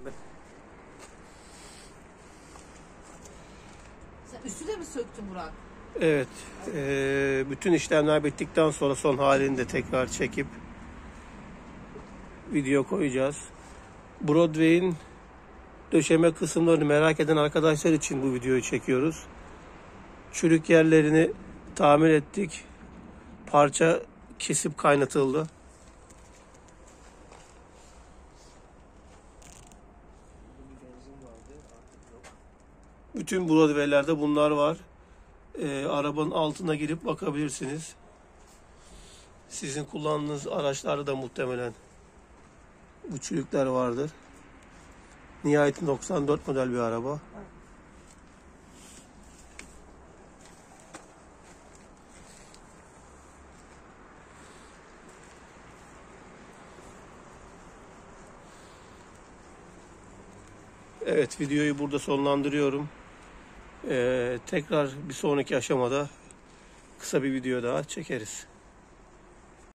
Sen üstü de mi söktün Burak? Evet. Bütün işlemler bittikten sonra son halini de tekrar çekip video koyacağız. Broadway'in döşeme kısımlarını merak eden arkadaşlar için bu videoyu çekiyoruz. Çürük yerlerini tamir ettik. Parça kesip kaynatıldı. Bütün Broadway'lerde bunlar var. Arabanın altına girip bakabilirsiniz. Sizin kullandığınız araçlarda da muhtemelen bu çürükler vardır. Nihayet 94 model bir araba. Evet, videoyu burada sonlandırıyorum. Tekrar bir sonraki aşamada kısa bir video daha çekeriz.